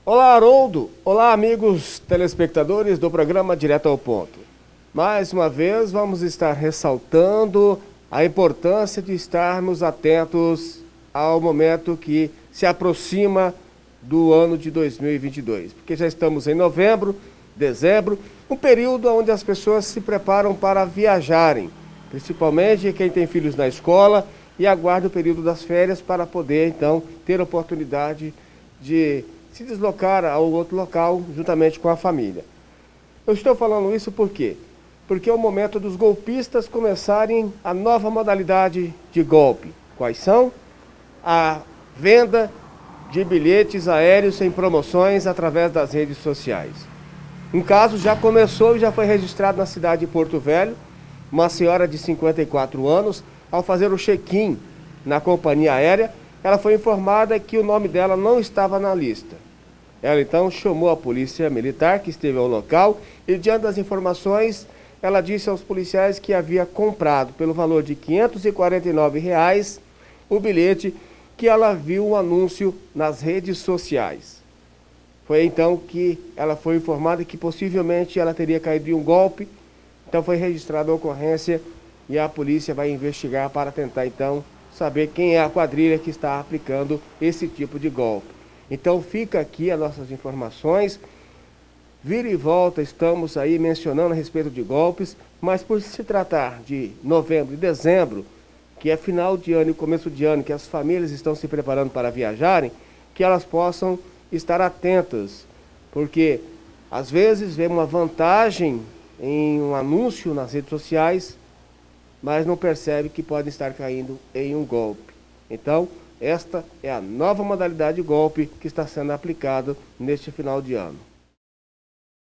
Olá, Haroldo. Olá, amigos telespectadores do programa Direto ao Ponto. Mais uma vez, vamos estar ressaltando a importância de estarmos atentos ao momento que se aproxima do ano de 2022, porque já estamos em novembro, dezembro, um período onde as pessoas se preparam para viajarem, principalmente quem tem filhos na escola e aguarda o período das férias para poder, então, ter a oportunidade de se deslocar a outro local juntamente com a família. Eu estou falando isso por quê? Porque é o momento dos golpistas começarem a nova modalidade de golpe. Quais são? A venda de bilhetes aéreos sem promoções através das redes sociais. Um caso já começou e já foi registrado na cidade de Porto Velho. Uma senhora de 54 anos, ao fazer o check-in na companhia aérea, ela foi informada que o nome dela não estava na lista. Ela então chamou a polícia militar que esteve ao local e, diante das informações, ela disse aos policiais que havia comprado pelo valor de R$ 549 o bilhete que ela viu um anúncio nas redes sociais. Foi então que ela foi informada que possivelmente ela teria caído em um golpe. Então foi registrada a ocorrência e a polícia vai investigar para tentar então saber quem é a quadrilha que está aplicando esse tipo de golpe. Então fica aqui as nossas informações. Vira e volta estamos aí mencionando a respeito de golpes, mas por se tratar de novembro e dezembro, que é final de ano e começo de ano, que as famílias estão se preparando para viajarem, que elas possam estar atentas, porque às vezes vê uma vantagem em um anúncio nas redes sociais, mas não percebe que pode estar caindo em um golpe. Então, esta é a nova modalidade de golpe que está sendo aplicada neste final de ano.